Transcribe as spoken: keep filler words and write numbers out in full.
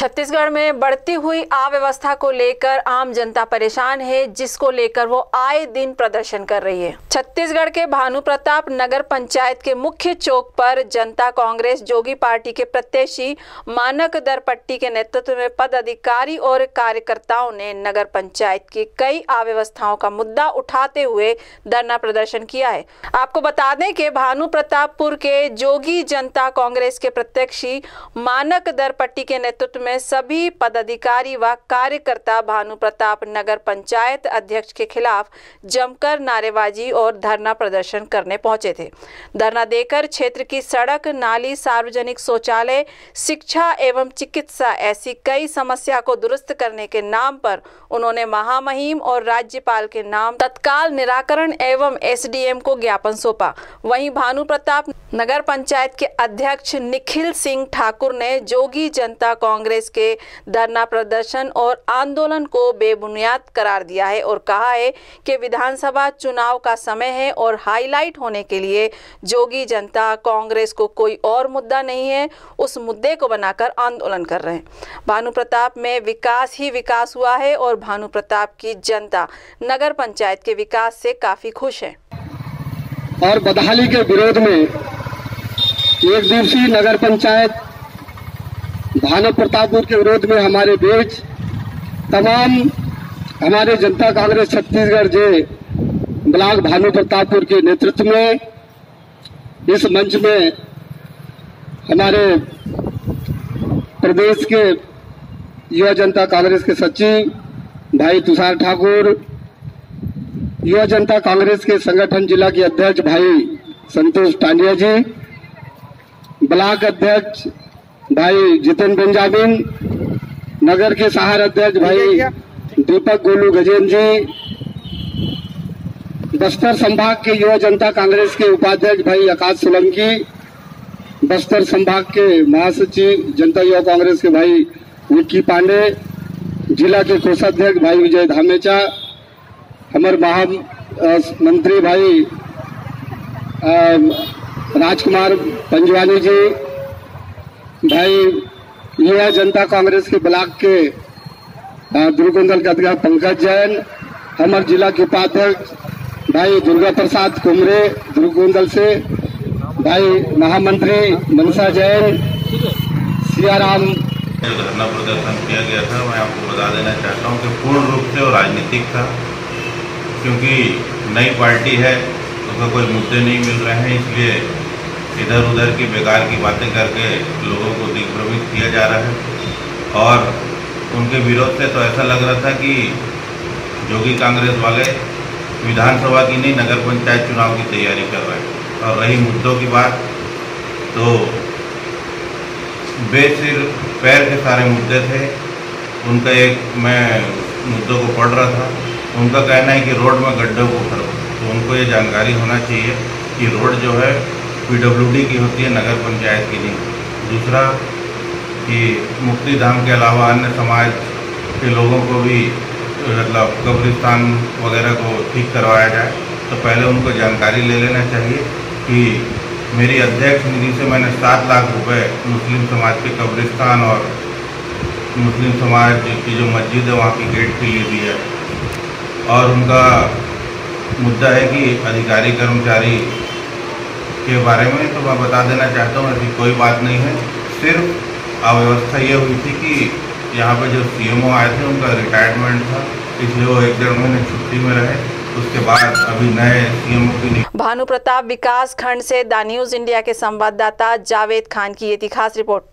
छत्तीसगढ़ में बढ़ती हुई अव्यवस्था को लेकर आम जनता परेशान है, जिसको लेकर वो आए दिन प्रदर्शन कर रही है। छत्तीसगढ़ के भानुप्रताप नगर पंचायत के मुख्य चौक पर जनता कांग्रेस जोगी पार्टी के प्रत्याशी मानक दरपट्टी के नेतृत्व में पदाधिकारी और कार्यकर्ताओं ने नगर पंचायत की कई अव्यवस्थाओं का मुद्दा उठाते हुए धरना प्रदर्शन किया है। आपको बता दें कि भानुप्रतापपुर के जोगी जनता कांग्रेस के प्रत्याशी मानक दरपट्टी के नेतृत्व में सभी पदाधिकारी व कार्यकर्ता भानुप्रताप नगर पंचायत अध्यक्ष के खिलाफ जमकर नारेबाजी और धरना प्रदर्शन करने पहुंचे थे। धरना देकर क्षेत्र की सड़क, नाली, सार्वजनिक शौचालय, शिक्षा एवं चिकित्सा ऐसी कई समस्या को दुरुस्त करने के नाम पर उन्होंने महामहिम और राज्यपाल के नाम तत्काल निराकरण एवं एसडीएम को ज्ञापन सौंपा। वहीं भानुप्रताप नगर पंचायत के अध्यक्ष निखिल सिंह ठाकुर ने जोगी जनता कांग्रेस के धरना प्रदर्शन और आंदोलन को बेबुनियाद करार दिया है और कहा है कि विधानसभा चुनाव का समय है और हाईलाइट होने के लिए जोगी जनता कांग्रेस को कोई और मुद्दा नहीं है, उस मुद्दे को बनाकर आंदोलन कर रहे हैं। भानुप्रताप में विकास ही विकास हुआ है और भानुप्रताप की जनता नगर पंचायत के विकास से काफी खुश है। और बदहाली के विरोध में एक दिवसीय नगर पंचायत भानुप्रतापपुर के विरोध में हमारे बीच तमाम हमारे जनता कांग्रेस छत्तीसगढ़ जे ब्लॉक भानुप्रतापपुर के नेतृत्व में इस मंच में हमारे प्रदेश के युवा जनता कांग्रेस के सचिव भाई तुषार ठाकुर, युवा जनता कांग्रेस के संगठन जिला के अध्यक्ष भाई संतोष टांडिया जी, ब्लॉक अध्यक्ष भाई जितेन बेंजामिन, नगर के सहार अध्यक्ष भाई दीपक गोलू गजेन जी, बस्तर संभाग के युवा जनता कांग्रेस के उपाध्यक्ष भाई आकाश सोलंकी, बस्तर संभाग के महासचिव जनता युवा कांग्रेस के भाई विक्की पांडे, जिला के कोषाध्यक्ष भाई विजय धामेचा, हमारे महामंत्री भाई राजकुमार पंजवानी जी, भाई युवा जनता कांग्रेस के ब्लॉक के दुर्गोंदल के अध्यक्ष पंकज जैन, हमारे जिला के उपाध्यक्ष भाई दुर्गा प्रसाद कुमरे दुर्गोंदल से, भाई महामंत्री मनसा जैन, सियाराम। जो धरना प्रदर्शन किया गया था, मैं आपको बता देना चाहता हूं कि पूर्ण रूप से और राजनीतिक था, क्योंकि नई पार्टी है उसका कोई मुद्दे नहीं मिल रहे हैं, इसलिए इधर उधर की बेकार की बातें करके लोगों को दिग्भ्रमित किया जा रहा है। और उनके विरोध से तो ऐसा लग रहा था कि जोगी कांग्रेस वाले विधानसभा की नहीं नगर पंचायत चुनाव की तैयारी कर रहे हैं। और रही मुद्दों की बात, तो बेसिर पैर के सारे मुद्दे थे। उनका एक मैं मुद्दों को पढ़ रहा था, उनका कहना है कि रोड में गड्ढों को भरो, तो उनको ये जानकारी होना चाहिए कि रोड जो है पीडब्ल्यूडी की होती है, नगर पंचायत की नहीं। दूसरा कि मुक्ति धाम के अलावा अन्य समाज के लोगों को भी मतलब कब्रिस्तान वगैरह को ठीक करवाया जाए, तो पहले उनको जानकारी ले लेना चाहिए कि मेरी अध्यक्ष निधि से मैंने सात लाख रुपए मुस्लिम समाज के कब्रिस्तान और मुस्लिम समाज की जो मस्जिद है वहाँ की गेट के लिए दी है। और उनका मुद्दा है कि अधिकारी कर्मचारी के बारे में, तो मैं बता देना चाहता हूँ ऐसी कोई बात नहीं है। सिर्फ अव्यवस्था ये हुई थी कि यहाँ पे जो सीएमओ आए थे उनका रिटायरमेंट था, इसलिए वो एक डेढ़ महीने छुट्टी में रहे, उसके बाद अभी नए सीएमओ की नहीं। भानुप्रताप विकास खंड से द न्यूज इंडिया के संवाददाता जावेद खान की ये थी खास रिपोर्ट।